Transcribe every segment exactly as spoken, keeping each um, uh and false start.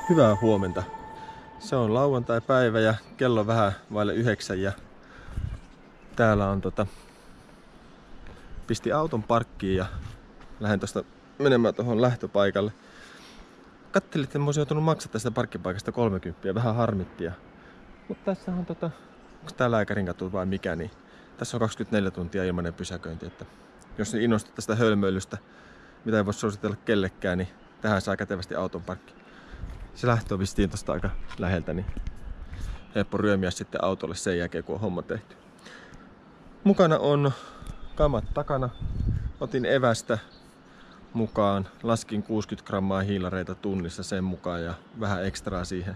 Hyvää huomenta. Se on lauantai-päivä ja kello on vähän vaille yhdeksän ja täällä on tota... Pisti auton parkkiin ja lähden tosta menemään tuohon lähtöpaikalle. Kattelin, että mä olisin joutunut maksaa tästä parkkipaikasta kolmekymmentä, vähän harmittia. Mutta tässä on tota... Onko tää lääkärin katu vai mikä, niin tässä on kaksikymmentäneljä tuntia ilmainen pysäköinti. Että jos innostut tästä hölmöilystä, mitä ei voi suositella kellekään, niin tähän saa kätevästi auton parkkiin. Se lähtö vistiin tosta aika läheltä, niin helppo ryömiä sitten autolle sen jälkeen, kun on homma tehty. Mukana on kamat takana. Otin evästä mukaan. Laskin kuusikymmentä grammaa hiilareita tunnissa sen mukaan ja vähän ekstraa siihen.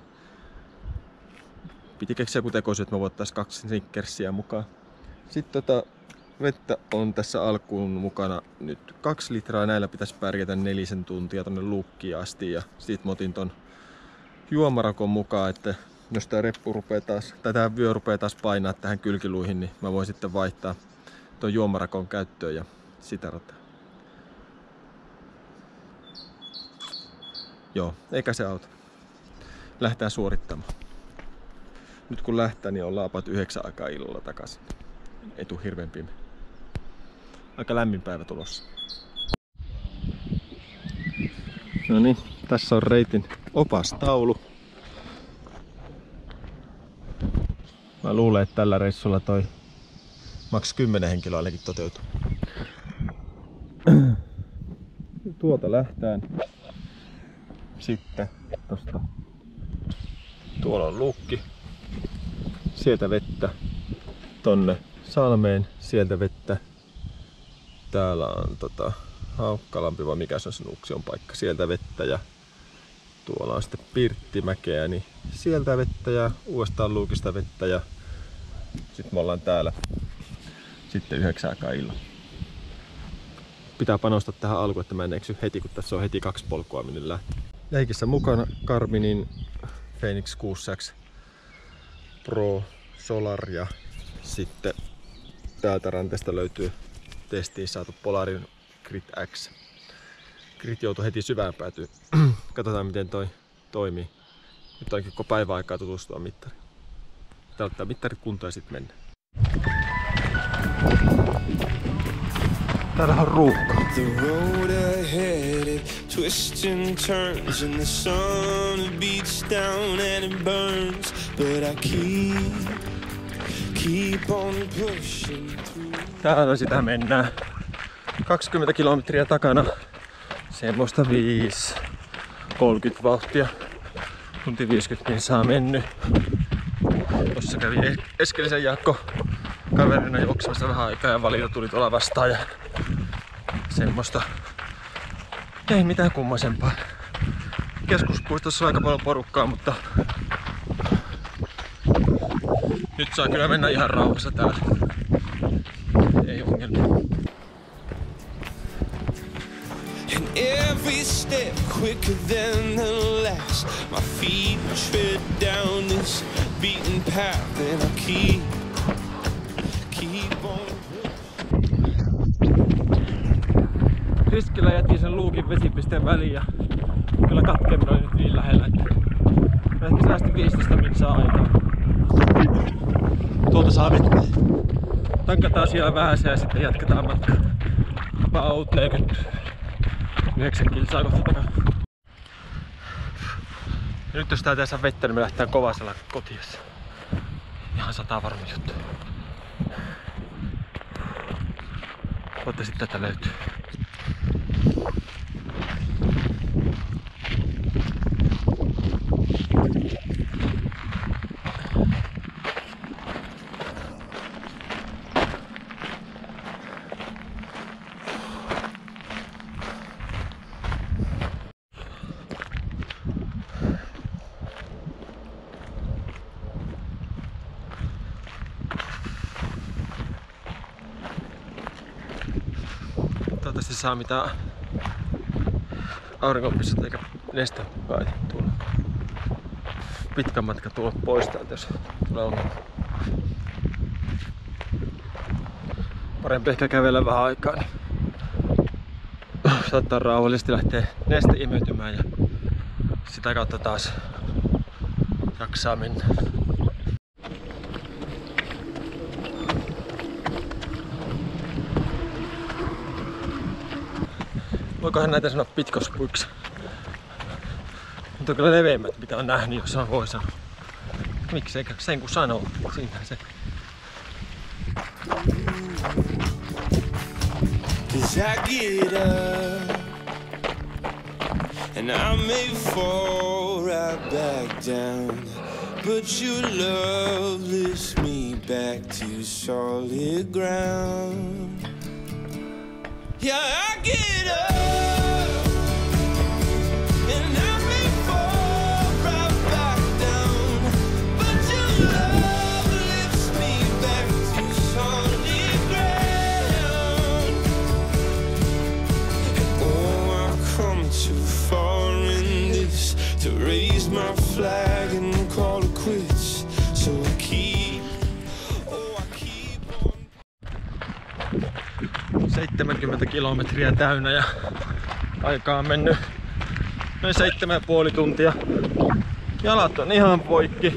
Piti keksiä joku tekosyy, että me voittais kaksi snickersia mukaan. Sitten tota, vettä on tässä alkuun mukana nyt kaksi litraa. Näillä pitäisi pärjätä nelisen tuntia tonne Lukkiin asti. Ja sit mä otin ton juomarakon mukaan, että jos tää reppu rupee taas, tai tää vyö rupee taas painaa tähän kylkiluihin, niin mä voin sitten vaihtaa ton juomarakon käyttöön ja sitä rataa. Joo, eikä se auta. Lähtään suorittamaan. Nyt kun lähtee, niin ollaan about yhdeksän aikaa illalla takaisin. Ei tuu hirveän pimeä. Aika lämmin päivä tulossa. No niin, tässä on reitin opastaulu. Mä luulen, että tällä reissulla toi maks kymmenen henkilöä ainakin toteutuu. Tuolta lähtään. Sitten tosta. Tuolla on Lukki. Sieltä vettä tonne salmeen. Sieltä vettä. Täällä on tota Haukkalampi vai mikä se on se Nuuksion paikka. Sieltä vettä ja tuolla on sitten Pirttimäkeä, niin sieltä vettä ja uudestaan Luukista vettä ja sitten me ollaan täällä sitten yhdeksän aikaa illalla. Pitää panostaa tähän alkuun, että mä en eksy heti, kun tässä on heti kaksi polkua minne lähtee. Leikissä mukana Garminin Fenix kuusi X Pro Solar ja sitten täältä ranteesta löytyy testiin saatu Polarin Grit X. Grit joutui heti syvään päätyyn. Katsotaan miten toi toimii. Nyt onkin koko päivän aikaa tutustua mittariin. Tää ottaa mittarit kuntoon ja sit mennä. Täällä on ruuhka. The road ahead it twists and turns and the sun beats down and it burns, but I keep keep on pushing through. Täällä sitä mennään. kaksikymmentä kilometriä takana. Semmoista viisi kolmekymmentä vauhtia. Tunti viisikymmentä niin saa mennyt. Tossa kävi Eskelisen Jaakko kaverina juoksemassa vähän aikaa ja Valita tuli tuolla vastaan ja semmoista. Ei mitään kummasempaa. Keskuspuistossa on aika paljon porukkaa, mutta nyt saa kyllä mennä ihan rauhassa täällä. Ei ongelmia. Every step quicker than the last. My feet tread down this beaten path and I keep, keep on. Riskillä jätin sen Luukin vesipisteen väliin ja kyllä katkeminen oli nyt niin lähellä, että mä ehkä säästin viisitoista minsaa aikaa. Tuolta saa vettä. Tankataan siellä vähän ja sitten jatketaan matkaa. About neljäkymmentäyhdeksän kilsaa kohta takana. Ja nyt jos tää saa vettä, niin me lähdetään Kovasella kotiin. Ihan sataa varma juttu. Toivottavasti tätä löytyy. Toivottavasti saa mitään auringonpissut eikä nestemukaan tuolla. Pitkä matka tulla pois täältä, jos tulee ongelma. Parempi ehkä kävellä vähän aikaa, niin saattaa rauhallisesti lähteä neste imeytymään ja sitä kautta taas jaksaa mennä. Voikohan näitä sanoa pitkospuiksi? Mutta on kyllä leveimmät, mitä on nähnyt, jos on voi sanoa. Miksei sen kun sanoo, siinähän se. Cause I get up and I may fall right back down, but your love lifts me back to solid ground. Yeah, I get up. My flag and call it quits, so I keep, oh I keep on. seitsemänkymmentä kilometriä täynnä ja aikaa on mennyt noin seitsemän ja puoli tuntia. Jalat on ihan poikki.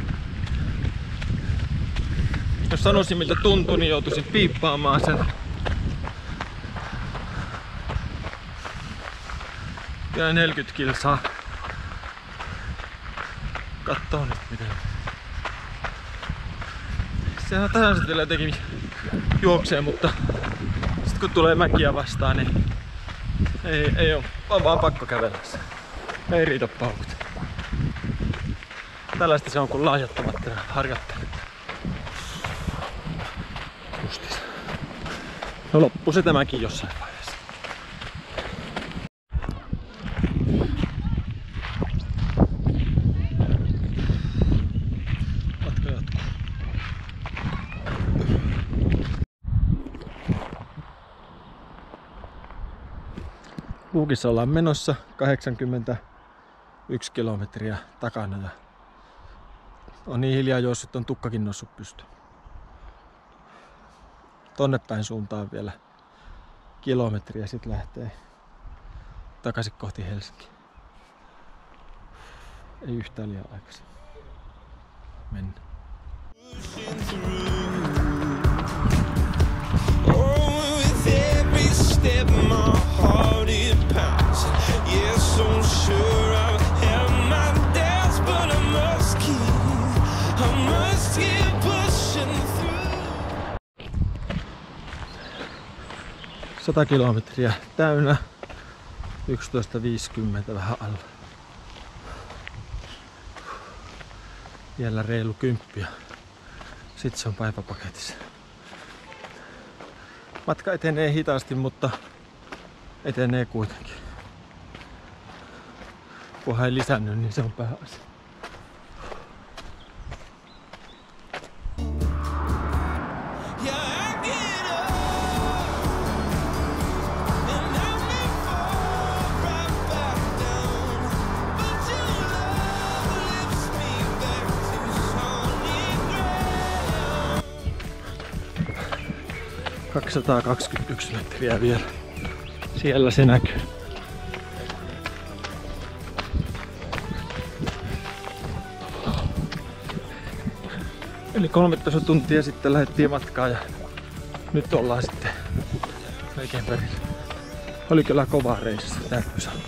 Jos sanoisin miltä tuntui, niin joutuisin piippaamaan sen. Ja neljäkymmentä kilsaa. Kattoo nyt miten. Sehän tahansa vielä jotenkin juoksee, mutta sit kun tulee mäkiä vastaan, niin ei, ei oo, on vaan pakko kävellä se. Ei riitä paukut. Tällaista se on kun lahjattomat harjoittelut. Justis. No loppuu se tämäkin jossain vaiheessa. Luukissa ollaan menossa kahdeksankymmentäyksi kilometriä takana ja on niin hiljaa juossut, on tukkakin noussut pystyyn. Tonne päin suuntaan vielä kilometriä, sit lähtee takaisin kohti Helsinkiä. Ei yhtään liian aikaisin. Mennään. sata kilometriä täynnä, yksitoista viisikymmentä vähän alla. Vielä reilu kymppiä. Sitten se on päiväpaketissa. Matka etenee hitaasti, mutta etenee kuitenkin. Kunhan ei lisännyt, niin se on pääasia. kaksisataakaksikymmentäyksi metriä vielä. Siellä se näkyy. Eli kolmetoista tuntia sitten lähdettiin matkaan ja nyt ollaan sitten melkein perillä. Oli kyllä kovaa reissussa, täytyy sanoa.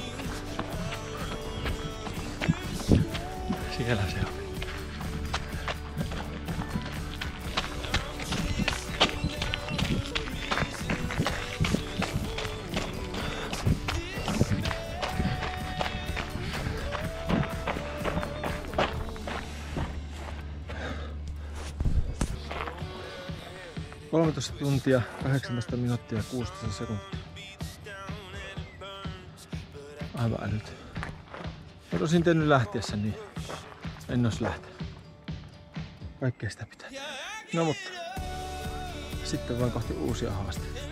Siellä se on. kolmetoista tuntia, kahdeksantoista minuuttia ja kuusitoista sekuntia. Aivan älyt. Mä olisin tehnyt lähtiessä, niin en ois lähtenyt. Kaikkea sitä pitää. No mutta sitten vaan kohti uusia haasteita.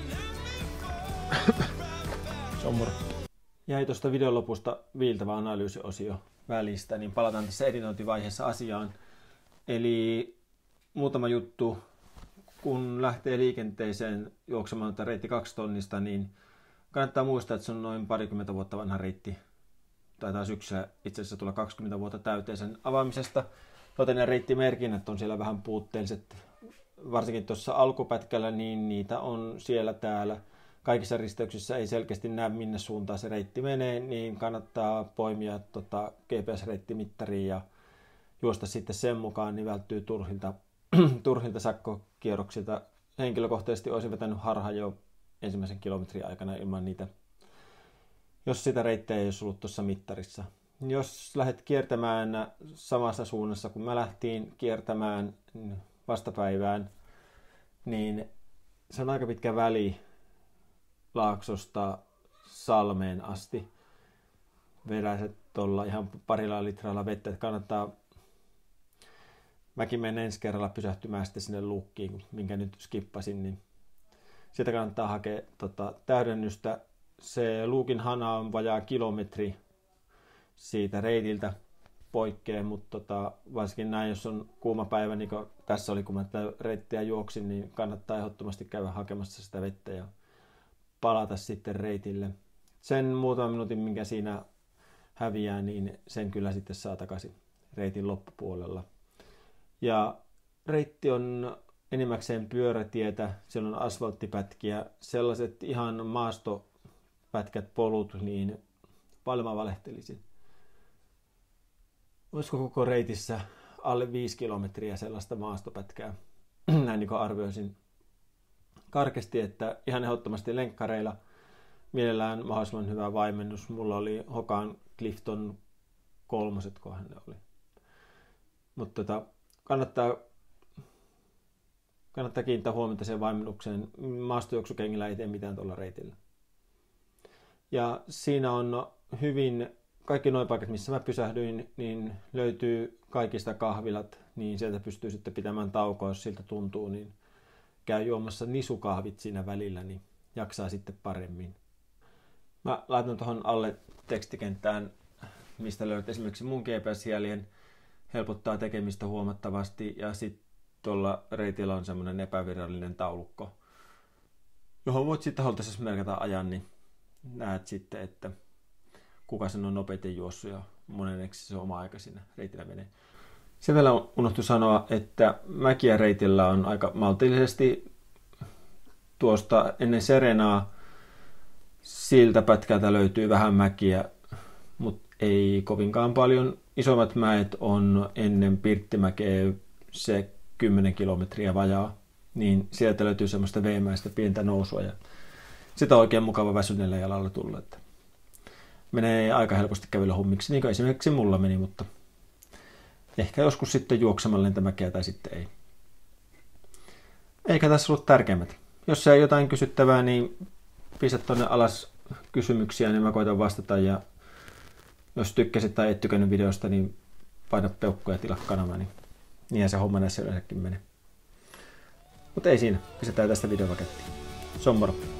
Se on moro. Jäi tuosta videon lopusta viiltävä analyysiosio välistä, niin palataan tässä editointivaiheessa asiaan. Eli muutama juttu. Kun lähtee liikenteeseen juoksemaan reitti kaksi tonnista, niin kannattaa muistaa, että se on noin parikymmentä vuotta vanha reitti taitaa syksyllä itse asiassa tulla kaksikymmentä vuotta täyteen sen avaamisesta. Joten ne reittimerkinnät on siellä vähän puutteelliset. Varsinkin tuossa alkupätkällä, niin niitä on siellä täällä. Kaikissa risteyksissä ei selkeästi näe, minne suuntaan se reitti menee, niin kannattaa poimia tota G P S-reittimittariin ja juosta sitten sen mukaan, niin välttyy turhilta, turhilta sakkokierroksilta. Henkilökohtaisesti olisin vetänyt harhaan jo ensimmäisen kilometrin aikana ilman niitä, jos sitä reittiä ei olisi ollut tuossa mittarissa. Jos lähdet kiertämään samassa suunnassa, kun mä lähtiin kiertämään vastapäivään, niin se on aika pitkä väli Laaksosta Salmeen asti. Vedäiset tuolla ihan parilla litralla vettä, että kannattaa. Mäkin menen ensi kerralla pysähtymään sitten sinne luukkiin, minkä nyt skippasin, niin sieltä kannattaa hakea tota, täydennystä. Se luukin hana on vajaa kilometri siitä reitiltä poikkeen, mutta tota, varsinkin näin, jos on kuuma päivä, niin kuin tässä oli, kun mä tätä reittiä juoksin, niin kannattaa ehdottomasti käydä hakemassa sitä vettä ja palata sitten reitille. Sen muutaman minuutin, minkä siinä häviää, niin sen kyllä sitten saa takaisin reitin loppupuolella. Ja reitti on enimmäkseen pyörätietä, siellä on asfalttipätkiä, sellaiset ihan maastopätkät, polut, niin paljon mä valehtelisin. Olisiko koko reitissä alle viisi kilometriä sellaista maastopätkää? Näin niin kuin arvioisin karkeasti, että ihan ehdottomasti lenkkareilla mielellään mahdollisimman hyvä vaimennus. Mulla oli Hokan Clifton kolmoset, kohan ne oli. Mutta tota, kannattaa, kannattaa kiinnittää huomiota siihen vaimennukseen. Maastojuoksukengillä ei tee mitään tuolla reitillä. Ja siinä on hyvin, kaikki nuo paikat, missä mä pysähdyin, niin löytyy kaikista kahvilat, niin sieltä pystyy sitten pitämään taukoa, jos siltä tuntuu, niin käy juomassa nisukahvit siinä välillä, niin jaksaa sitten paremmin. Mä laitan tuohon alle tekstikenttään, mistä löydät esimerkiksi mun G P S-jäljen, helpottaa tekemistä huomattavasti, ja sitten tuolla reitillä on semmoinen epävirallinen taulukko, johon voit sitten halutessasi merkata ajan, niin näet sitten, että kuka sen on nopeiten juossut ja moneneksi se oma aika siinä reitillä menee. Sen vielä unohtui sanoa, että mäkiä reitillä on aika maltillisesti tuosta ennen Serenaa. Siltä pätkältä löytyy vähän mäkiä, mutta ei kovinkaan paljon. Isommat mäet on ennen Pirttimäkeä se kymmenen kilometriä vajaa, niin sieltä löytyy semmoista veemäistä pientä nousua ja sitä on oikein mukava väsyneellä jalalla tulla. Että menee aika helposti kävellä hommiksi, niin kuin esimerkiksi mulla meni, mutta ehkä joskus sitten juoksemalla lentämäkeä tai sitten ei. Eikä tässä ollut tärkeimmät. Jos ei jotain kysyttävää, niin pistä tuonne alas kysymyksiä, niin mä koitan vastata. Ja jos tykkäsit tai et tykännyt videosta, niin paina peukkuja ja tilaa kanava, niin niinhän se homma näissä yleensäkin menee. Mutta ei siinä, pistetään tästä videopakettiin. Se on moro.